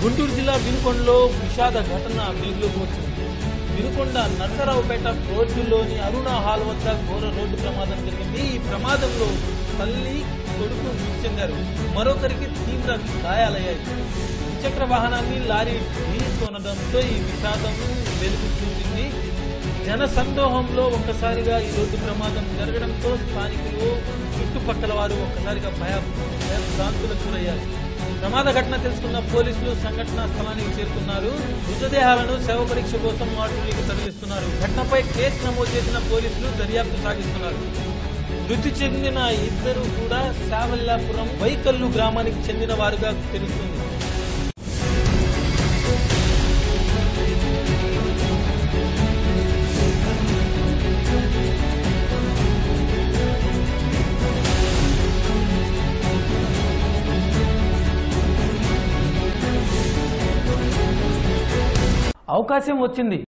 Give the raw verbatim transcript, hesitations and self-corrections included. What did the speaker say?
గుంటూరు జిల్లా వినుకొండలో విషాద ఘటన వెలుగులోకి వచ్చింది. వినుకొండ నర్సరావుపేట రోడ్డులోని అరుణ హాల్ వద్ద ఘోర రోడ్డు ప్రమాదం జరిగింది. ఈ ప్రమాదంలో తల్లి కొడుకు మృతి చెందారు. మరొకరికి తీవ్ర గాయాలయ్యాయి. ద్విచక్ర వాహనాన్ని లారీ ఢీకొనడంతో ఈ విషాదం వెలుగు చూసింది. జన సందోహంలో ఒక్కసారిగా ఈ రోడ్డు ప్రమాదం జరగడంతో స్థానికులు చుట్టుపక్కల వారు ఒక్కసారిగా భయ భయభ్రాంతులకు గురయ్యారు. ప్రమాద ఘటన తెలుసుకున్న పోలీసులు సంఘటనా స్థలానికి చేరుకున్నారు. మృతదేహాలను శవ పరీక్ష కోసం మార్చురీకి తరలిస్తున్నారు. ఘటనపై కేసు నమోదు చేసిన పోలీసులు దర్యాప్తు సాగిస్తున్నారు. మృతి చెందిన ఇద్దరు కూడా శావల్యాపురం వైకల్లు గ్రామానికి చెందిన వారుగా తెలుస్తుంది. అవకాశం వచ్చింది.